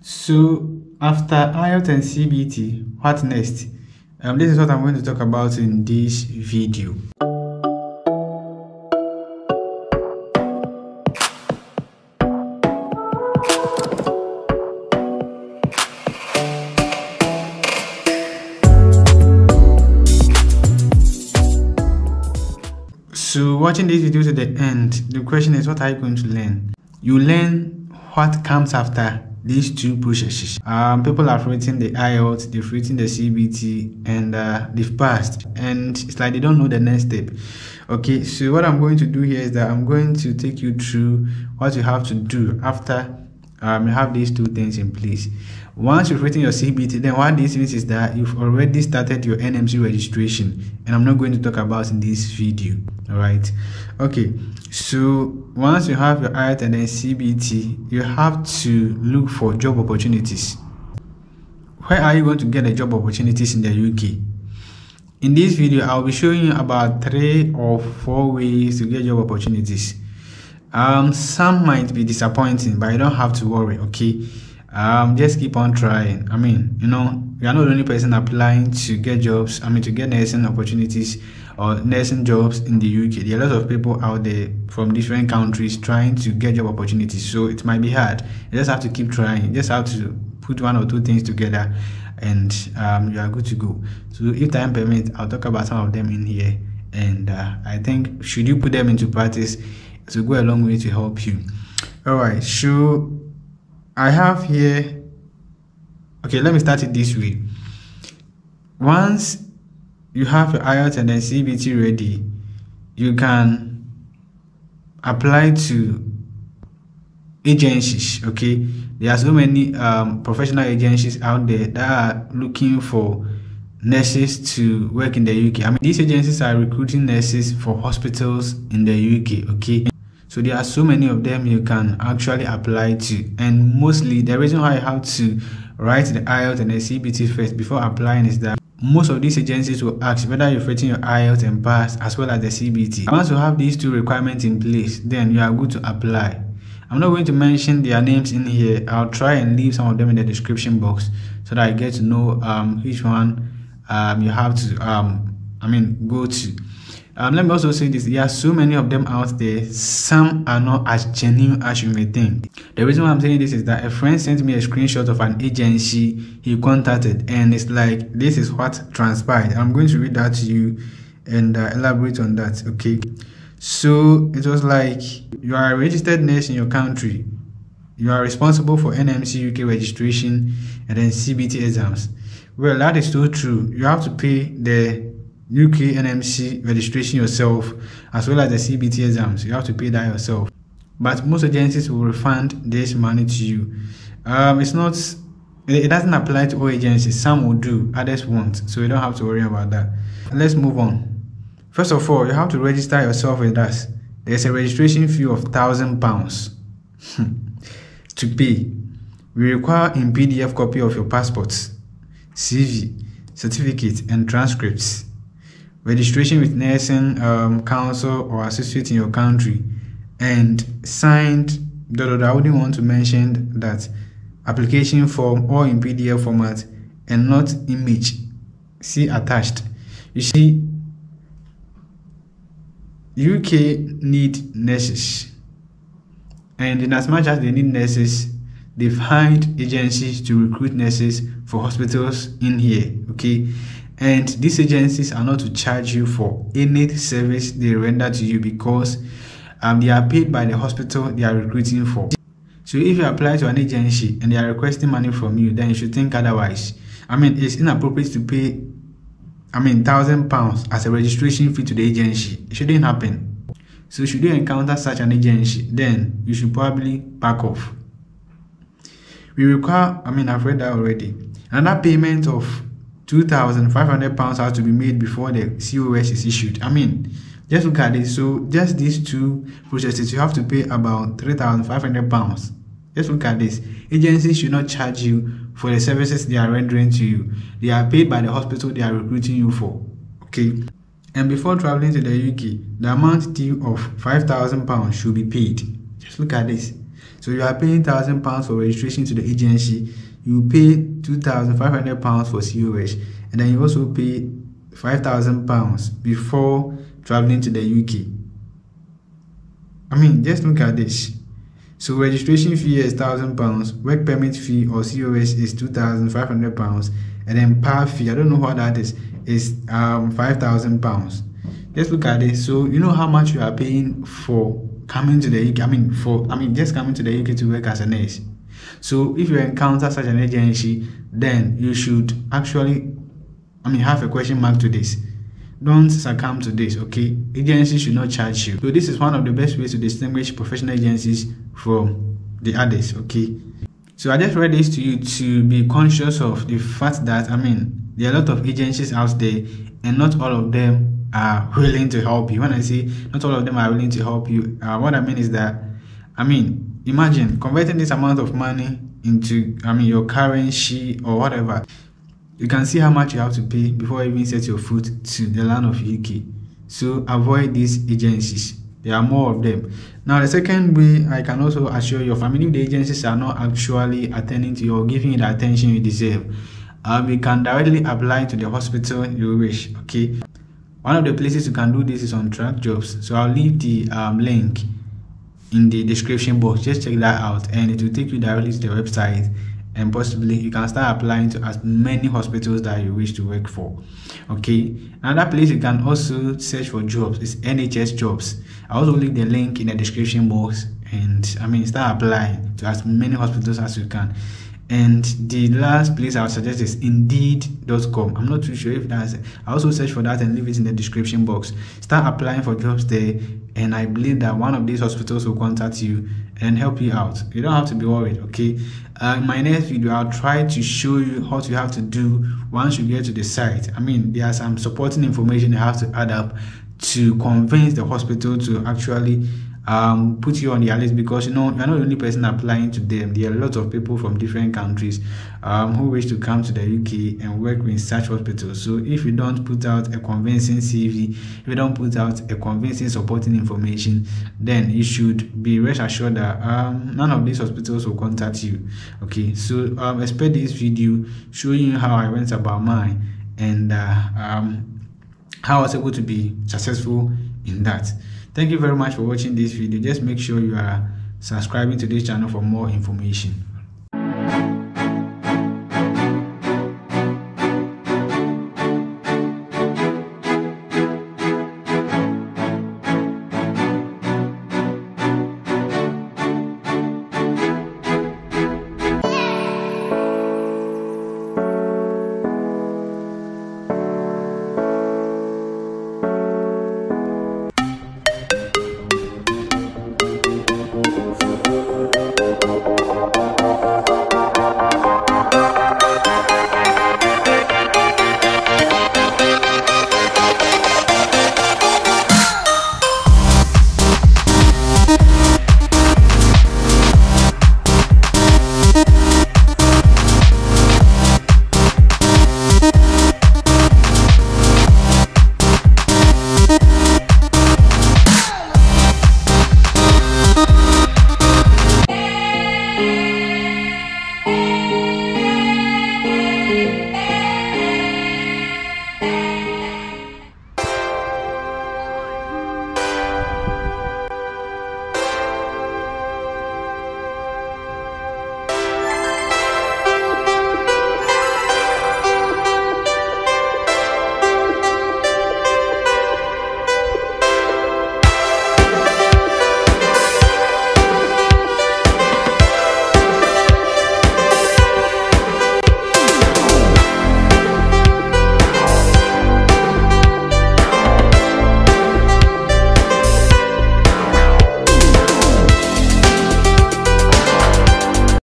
So after IELTS and CBT, what next? This is what I'm going to talk about in this video. So watching this video to the end, the question is, what are you going to learn? You learn what comes after these two processes. People have written the IELTS, they've written the CBT, and they've passed, and it's like they don't know the next step. Okay, so what I'm going to do here is that I'm going to take you through what you have to do after you have these two things in place. Once you've written your CBT, then what this means is that you've already started your NMC registration, and I'm not going to talk about in this video. All right. Okay, so once you have your IELTS and then CBT, you have to look for job opportunities. Where are you going to get the job opportunities in the UK? In this video, I'll be showing you about 3 or 4 ways to get job opportunities. Some might be disappointing, but you don't have to worry. Okay, just keep on trying. I mean, you are not the only person applying to get jobs. To get nursing opportunities or nursing jobs in the UK. There are a lot of people out there from different countries trying to get job opportunities, so it might be hard. You just have to keep trying. You just have to put 1 or 2 things together, and you are good to go. So if time permits, I'll talk about some of them in here, and I think should you put them into practice, it will go a long way to help you. All right, so I have here, okay, let me start it this way. Once you have your IELTS and then CBT ready, you can apply to agencies. Okay, there are so many professional agencies out there that are looking for nurses to work in the UK. These agencies are recruiting nurses for hospitals in the UK. Okay, so there are so many of them you can actually apply to, and mostly the reason why you have to write the IELTS and the CBT first before applying is that most of these agencies will ask whether you've written your IELTS and passed, as well as the CBT. Once you have these 2 requirements in place, then you are good to apply. I'm not going to mention their names in here. I'll try and leave some of them in the description box so that I get to know which one you have to go to. Let me also say this: there are so many of them out there. Some are not as genuine as you may think. The reason why I'm saying this is that a friend sent me a screenshot of an agency he contacted, and it's like, this is what transpired. I'm going to read that to you and elaborate on that. Okay, so it was like, you are a registered nurse in your country, you are responsible for NMC UK registration and then CBT exams. Well, that is so true. You have to pay the UK NMC registration yourself, as well as the CBT exams. You have to pay that yourself, but most agencies will refund this money to you. It doesn't apply to all agencies. Some will do, others won't, so you don't have to worry about that. Let's move on. First of all, you have to register yourself with us. There's a registration fee of £1,000 to pay. We require in PDF copy of your passports, CV, certificate, and transcripts. Registration with nursing council or associate in your country, and signed. I wouldn't want to mention that application form, or in PDF format and not image. See attached. You see, UK need nurses, and in as much as they need nurses, they've hired agencies to recruit nurses for hospitals in here. Okay. And these agencies are not to charge you for any service they render to you, because they are paid by the hospital they are recruiting for. So if you apply to an agency and they are requesting money from you, then you should think otherwise. It's inappropriate to pay £1,000 as a registration fee to the agency. It shouldn't happen. So should you encounter such an agency, then you should probably back off. We require, I've read that already. Another payment of £2,500 has to be made before the COS is issued. Just look at this. So just these 2 processes, you have to pay about £3,500. Just look at this. Agencies should not charge you for the services they are rendering to you. They are paid by the hospital they are recruiting you for. Okay. And before traveling to the UK, the amount due of £5,000 should be paid. Just look at this. So you are paying £1,000 for registration to the agency. You pay £2,500 for COS, and then you also pay £5,000 before traveling to the UK. I mean, just look at this. So registration fee is £1,000, work permit fee or COS is £2,500, and then PAR fee, I don't know what that is £5,000. Just look at this. So you know how much you are paying for coming to the UK. Just coming to the UK to work as a nurse. So if you encounter such an agency, then you should actually have a question mark to this. Don't succumb to this, okay? Agencies should not charge you. So this is one of the best ways to distinguish professional agencies from the others, okay? So I just read this to you to be conscious of the fact that, there are a lot of agencies out there, and not all of them are willing to help you. When I say not all of them are willing to help you, what I mean is that, imagine converting this amount of money into, your currency or whatever. You can see how much you have to pay before you even set your foot to the land of UK. So avoid these agencies. There are more of them. Now, the second way I can also assure your family, if the agencies are not actually attending to you or giving you the attention you deserve, you can directly apply to the hospital you wish, okay? One of the places you can do this is on Track Jobs. So I'll leave the link in the description box. Just check that out, and it will take you directly to the website, and possibly you can start applying to as many hospitals that you wish to work for, okay? Another place you can also search for jobs is NHS Jobs. I also leave the link in the description box, and start applying to as many hospitals as you can. And the last place I would suggest is Indeed.com. I'm not too sure if that's it. I also search for that and leave it in the description box. Start applying for jobs there, and I believe that one of these hospitals will contact you and help you out. You don't have to be worried, okay? In my next video, I'll try to show you what you have to do once you get to the site. There are some supporting information you have to add up to convince the hospital to actually put you on their list, because you're not the only person applying to them. There are a lot of people from different countries who wish to come to the UK and work with such hospitals. So if you don't put out a convincing CV, if you don't put out a convincing supporting information, then you should be rest assured that none of these hospitals will contact you, okay? So expect this video showing you how I went about mine, and how I was able to be successful in that. Thank you very much for watching this video. Just make sure you are subscribing to this channel for more information.